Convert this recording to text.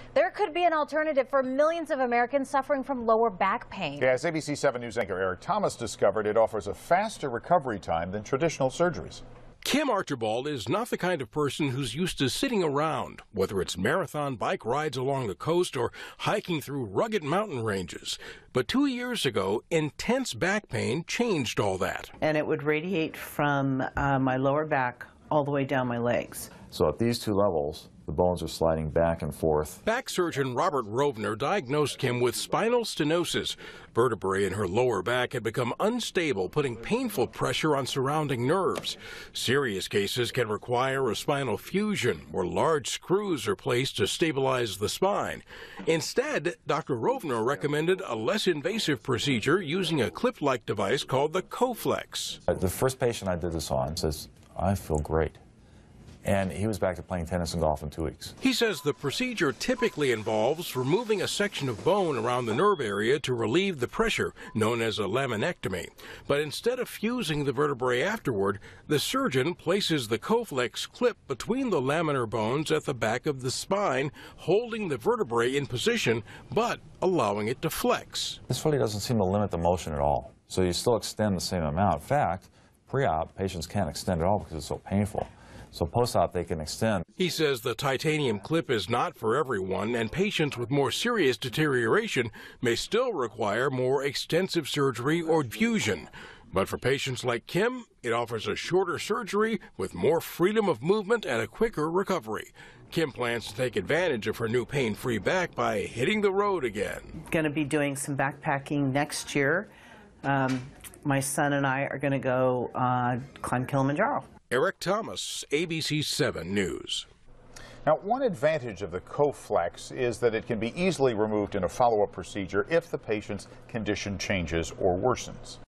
There could be an alternative for millions of Americans suffering from lower back pain. As ABC 7 News anchor Eric Thomas discovered, it offers a faster recovery time than traditional surgeries. Kim Archibald is not the kind of person who's used to sitting around, whether it's marathon bike rides along the coast or hiking through rugged mountain ranges. But 2 years ago, intense back pain changed all that. And it would radiate from my lower back all the way down my legs. So at these two levels, the bones are sliding back and forth. Back surgeon Robert Rovner diagnosed Kim with spinal stenosis. Vertebrae in her lower back had become unstable, putting painful pressure on surrounding nerves. Serious cases can require a spinal fusion, where large screws are placed to stabilize the spine. Instead, Dr. Rovner recommended a less invasive procedure using a clip-like device called the Coflex. The first patient I did this on says, "I feel great." And he was back to playing tennis and golf in 2 weeks. He says the procedure typically involves removing a section of bone around the nerve area to relieve the pressure, known as a laminectomy. But instead of fusing the vertebrae afterward, the surgeon places the Coflex clip between the laminar bones at the back of the spine, holding the vertebrae in position, but allowing it to flex. This really doesn't seem to limit the motion at all. So you still extend the same amount. In fact, pre-op, patients can't extend at all because it's so painful. So post-op, they can extend. He says the titanium clip is not for everyone, and patients with more serious deterioration may still require more extensive surgery or fusion. But for patients like Kim, it offers a shorter surgery with more freedom of movement and a quicker recovery. Kim plans to take advantage of her new pain-free back by hitting the road again. Going to be doing some backpacking next year. My son and I are going to go climb Kilimanjaro. Eric Thomas, ABC 7 News. Now, one advantage of the Coflex is that it can be easily removed in a follow-up procedure if the patient's condition changes or worsens.